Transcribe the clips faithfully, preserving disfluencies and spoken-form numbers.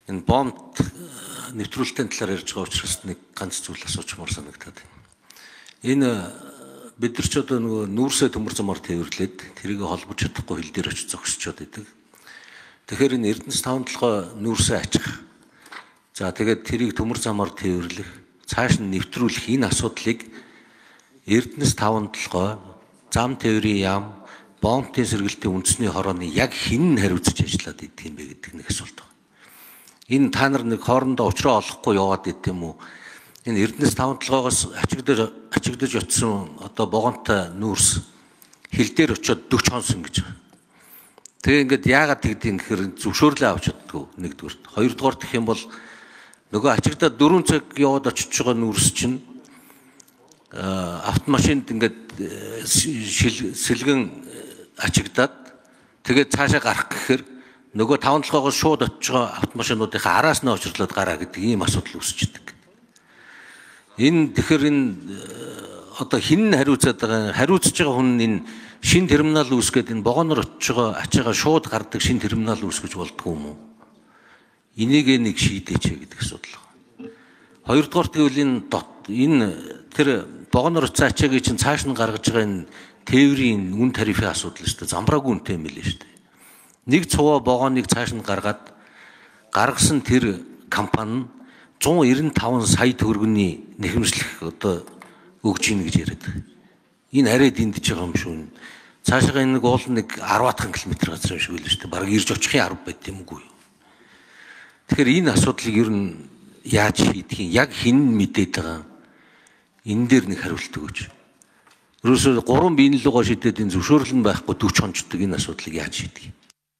энэ бомб нэвтрүүлэлтийн талаар ярьж байгаа учраас нэг ганц зүйл асуучмаар санагдаад байна. Энэ бид нар ч одоо нөгөө нүүрсээ төмөр замаар тээвэрлээд тэрийг холбож чадахгүй хил дээр очиж зогсчод идэг. Тэгэхээр энэ Эрдэнэс таван толгой нүүрсээ ачих. За тэгээд тэрийг төмөр замаар тээвэрлэх, цааш нь нэвтрүүлэх энэ асуудлыг Эрдэнэс таван толгой, зам тээврийн яам, бомбын сэргэлтийн үндэсний хорооны яг хэн нь хариуцж ажиллаад идэх юм бэ гэдэг нэг асуулт байна. Энэ та нар нэг хоорондоо уулзраа олохгүй яваад идэв юм уу? Энэ Эрдэнэс таван толгойгоос ачигдаж ачигдаж очсон одоо богонтой нүүрс хил дээр очиод дөрвөн хонсон гэж. Тэгээ ингээд яагаад тэгдэм гэхээр зөвшөөрлөө авч чаддгүй нэгдүгээр. Хоёрдугаар гэх юм бол нөгөө ачигдаад дөрвөн цаг яваад очиж байгаа нүүрс чинь автомашинд ингээд сэлгэн ачигдаад тэгээд цаашаа гарах гэхээр нөгөө таван толгойгоос шууд очиж байгаа автомашинуудынхаа араас нь очирлоод гараа гэдэг ийм асуудал үүсчихдэг. Энэ тэгэхээр энэ одоо хин нь хариуцаад байгаа хариуцж байгаа хүн энэ шин терминал үүсгээд энэ богоноор очиж байгаа ачаага шууд гардаг шин терминал үүсгэж болдгоо юм уу? Энийг нэг шийдээч гэдэг асуудал байна. Хоёрдугаар тэгвэл энэ энэ тэр богоноор очиж ачаагийн чинь цааш нь гаргаж байгаа энэ тээврийн үн тарифын асуудал шүү дээ. Замбраагүй үнэтэй юм билээ шүү дээ. Нэг цуваа богоныг цааш нь гаргаад гаргасан тэр компани зуун эрдэнэ таван сая төгрөгийн нэхэмжлэх одоо өгж ийн гэж яриад. Энэ арай дэндэж байгаа юм шүү. Цаашаа энэ нэг уул нэг арваатхан километр газар юм шиг байлаа шүү дээ. Бараг ирж очихын арга байт юмгүй. Тэгэхээр энэ асуудлыг ер нь яаж шийдэх юм? Яг хэн мэдээд байгаа? Энэ дээр нэг хариулт өгөөч. Ерөөсөө гурван биеийн лугаа шийдээд энэ зөвшөөрөл нь байхгүй дөрвөн хонцдог энэ асуудлыг яаж шийдэх юм?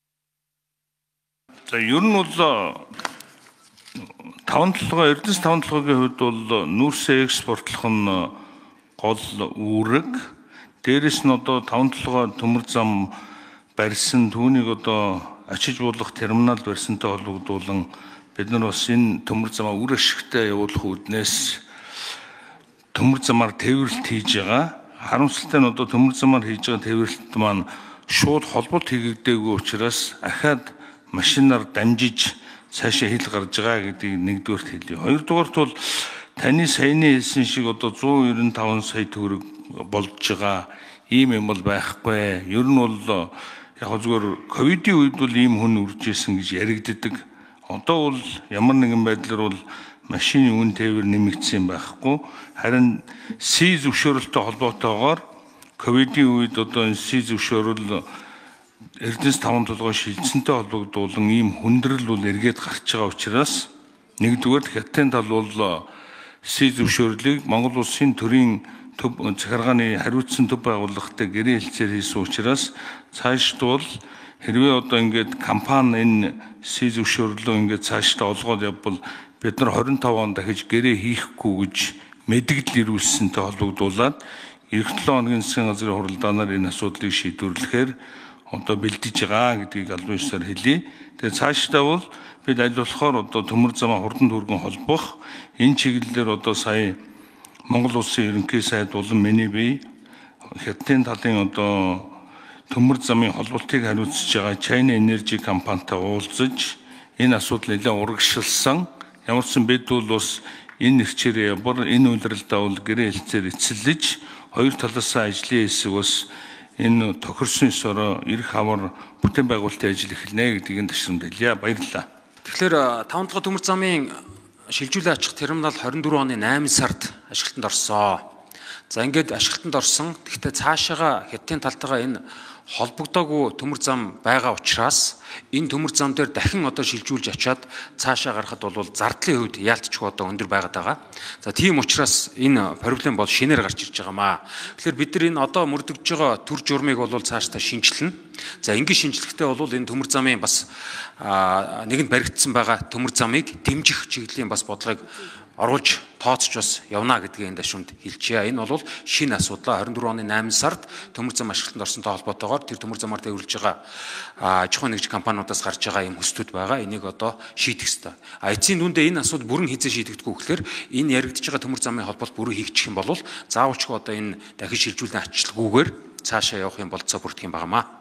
За ер нь бол таван толгой Эрдэнэс таван толгойн хувьд бол нүүрсээ экспортлох нь гол үүрэг. Дээрээс нь одоо таван толгой төмөр зам барьсан түүнийг одоо ачиж буулгах терминал барьсантай холбогдуулан бид нар бас энэ төмөр замаа үр ашигтай явуулах үүднээс төмөр замаар тээвэрлэлт хийж байгаа. Харамсалтай нь одоо төмөр замаар хийж байгаа тээвэрлэлт маань шууд холболт хийгдээгүй учраас ахаад машинаар дамжиж цаашаа хил гарч байгаа гэдгийг нэгдүгээрт хэлье. Хоёрдугаарт бол таны саяны хэлсэн шиг одоо зуун ерөн таван сая төгрөг болж байгаа ийм юм бол байхгүй. Ер нь бол яг зүгээр ковидын үед бол ийм хүн үрж исэн гэж яригддаг. Одоо бол ямар нэгэн байдлаар бол машины үн тээвэр нэмэгдсэн байхгүй. Харин Си зөвшөөрөлтөй холбоотойгоор ковидын үед одоо энэ Си зөвшөөрөл Эрдэнэс таван толгой шилжсэнтэй холбогдуулан ийм хүндрэл бол эргээд гарч байгаа учраас нэгдүгээр хятадын тал бол Си зөвшөөрлийг Монгол улсын төрийн төв захиргааны хариуцсан төв байгууллагатай гэрээ хэлцээр хийсэн учраас цаашд бол хэрвээ одоо ингээд компани энэ Си зөвшөөрлөө ингээд цаашдаа олгоод явбал бид нар хорин тав он дахиж гэрээ хийхгүй гэж мэдгэл ирүүлсэнтэй холбогдуулаад эх долоо хоногийн засгийн газрын хуралдаанаар энэ асуудлыг шийдвэрлэхээр одоо бэлдэж байгаа гэдгийг албан ёсоор хэлье. Тэгээ цаашдаа бол бид аль болохоор одоо төмөр замаа хурдан түргэн холбох энэ чиглэлээр одоо сая Монгол улсын ерөнхий сайд болон миний бие хятадын талын одоо төмөр замын холболтыг хариуцж байгаа China Energy компанитай уулзаж энэ асуудал нэлээд урагшилсан. Ямар ч юм бид бол бас энэ нэрчээр явбар энэ үйлрэлдээ бол гэрээ хэлцээр эцэлж хоёр талаасаа ажлын хэсэг бас энэ тохирсон ёсоор эрх хамар бүтээн байгуулалтын ажил эхэлнэ гэдгийг ташрамдалъя. Баярлалаа. Тэгэхээр таван толгой төмөр замын шилжүүлэн ачих терминал хорин дөрвөн оны найман сард ашиглалтанд орсон. За ингээд ашиглалтанд орсон. Гэхдээ цаашаага хятадын талтайгаа энэ холбогдоогүй төмөр зам байгаа учраас энэ төмөр зам дээр дахин одоо шилжүүлж очиад цаашаа гарахад бол зардлын хувьд яалтчгүй одоо өндөр байгаад байгаа. За тийм учраас энэ проблем бол шинээр гарч ирж байгаамаа. Тэгэхээр бид нар энэ одоо мөрдөгж байгаа төр журмыг бол цаашдаа шинжилнэ. За ингээд шинжилэхдээ бол энэ төмөр замын бас нэгэнд баригдсан байгаа төмөр замыг дэмжих чиглэлийн бас бодлогыг оруулж тооцож бас явна гэдгийг энэ дашуунд хэлчихье. Энэ бол шинэ асуудал. хорин дөрвөн оны найман сард төмөр зам ашиглалтанд орсонтой холбоотойгоор тэр төмөр замаар тээвэрлж байгаа аж ахуйн нэгж компаниудаас гарч байгаа юм хүслүүд байгаа. Энийг одоо шийдэх ёстой. А эцсийн дүндээ энэ асуудал бүрэн хязгаар шийдэгдэхгүй гэхээр энэ яригдж байгаа төмөр замын холбоот бүрэн хийгдчих юм бол заавалчгүй одоо энэ дахин шилжүүлэн ачлалгүйгээр цаашаа явах юм болцоо бүрдэх юм байнамаа.